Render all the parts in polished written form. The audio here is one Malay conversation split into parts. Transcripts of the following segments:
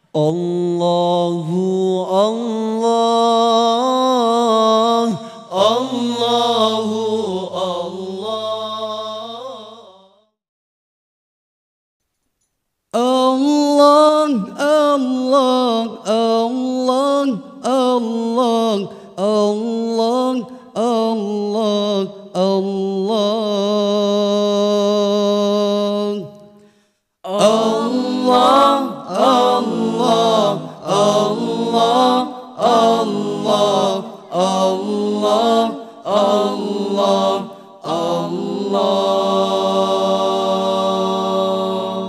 Allahu Allah, Allahu Allah, Allah, Allah, Allah, Allah, Allah, Allah, Allah, Allah, Allah, Allah, Allah, Allah, Allah.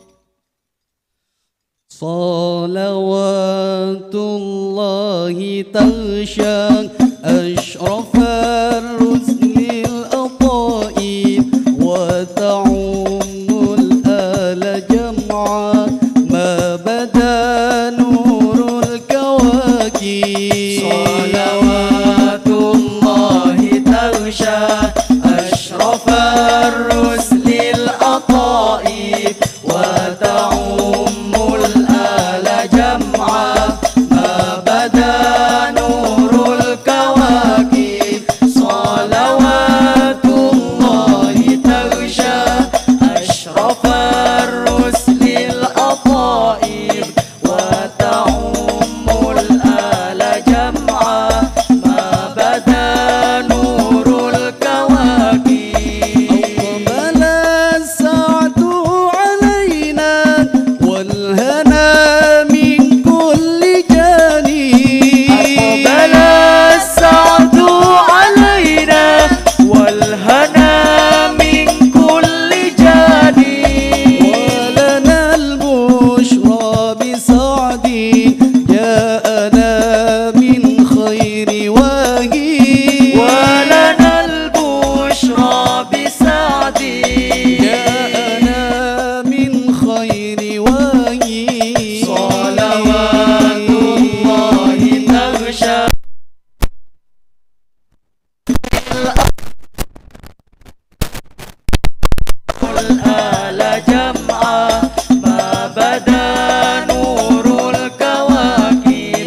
Salawatullahi taghsha أشرف الرسل الأطائب وتعم الآل جمعا ما بدا نور الكواكب. صلوات الله تغشى أشرف الرسل الأطائب وتعم الآل جمعا ما بدا نور الكواكب. صلوات الله تغشى أشرف الرسل الأطائب وتعم الآل جمعا ما بدا نور الكواكب. أقبل السعد علينا والهنا من كل جانب. أقبل السعد علينا والهنا من كل جانب. ولنا البشرى بسعد جاءنا من خير واهي. ولنا البشرى بسعد جاءنا من خير واهي. صلوات الله تغشى الآل جمعا ما بدا نور الكواكب.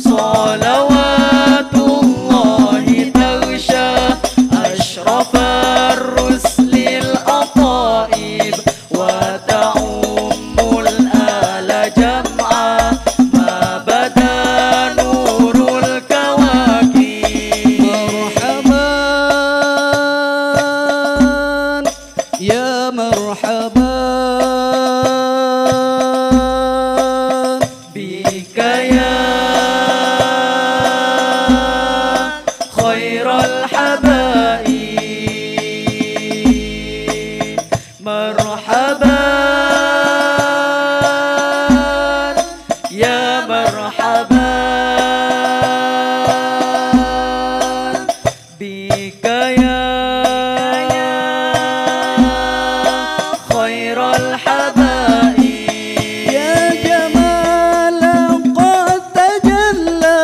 صلوات الله تغشى أشرف الرسل الأطائب وتعم الآل جمعا ما بدا نور الكواكب. مرحبا يا مرحبا بك يا خير الحبائب. مرحبا يا مرحبا بك يا خير الحبائب. يا جمالا قد تجلى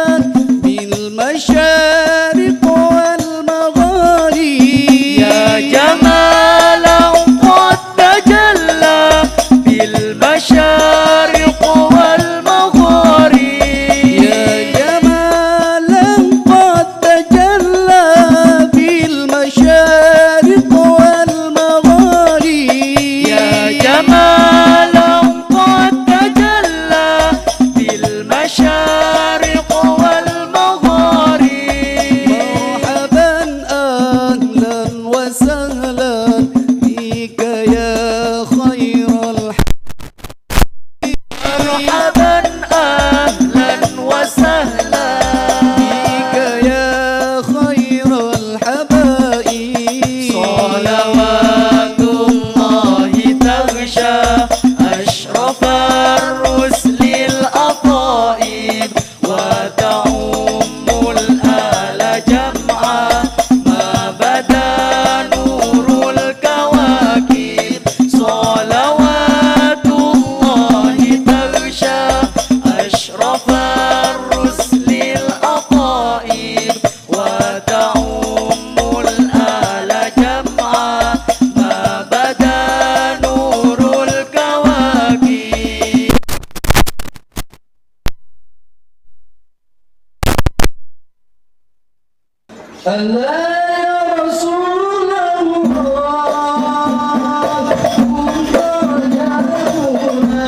بالمشارق والمغارب. يا جمالا قد تجلى بالمشارق والمغارب. ألا يا رسول الله كنت رجاؤنا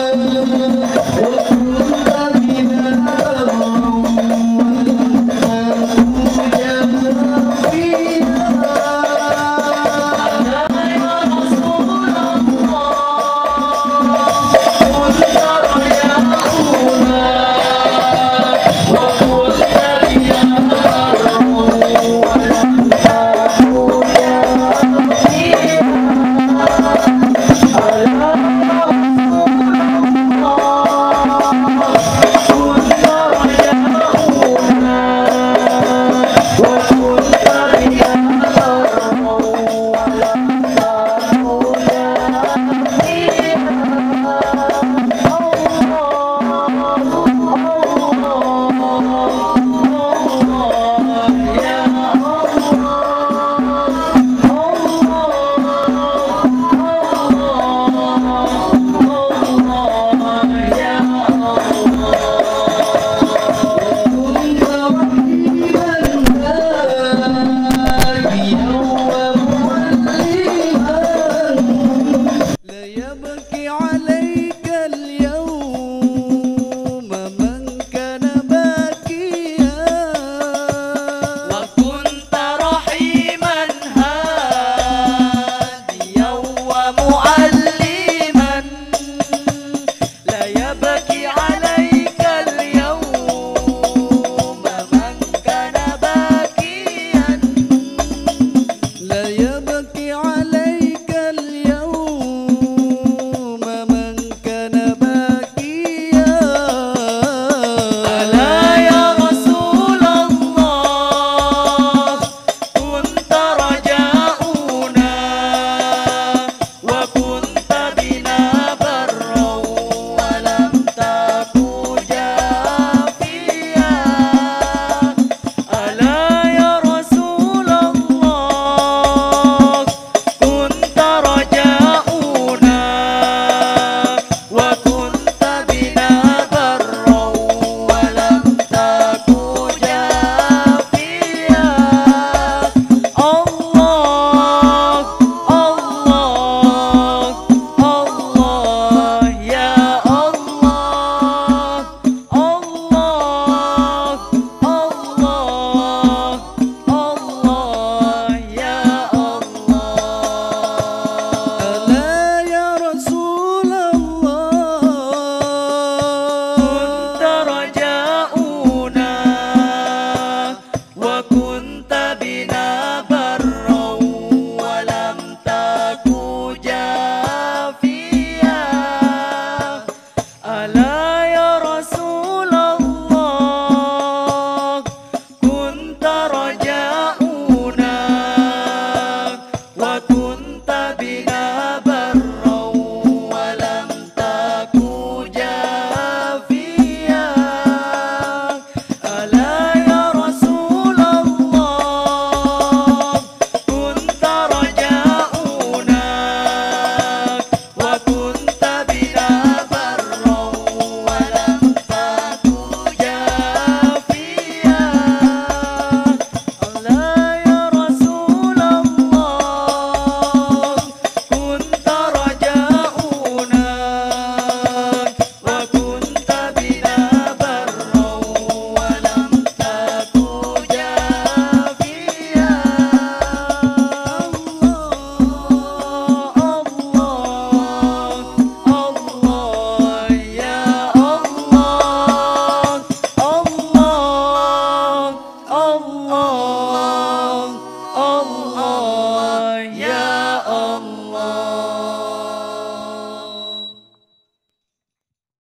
وكنت بنا برا ولم تكن فينا. ألا يا رسول الله كنت رجاؤنا ألا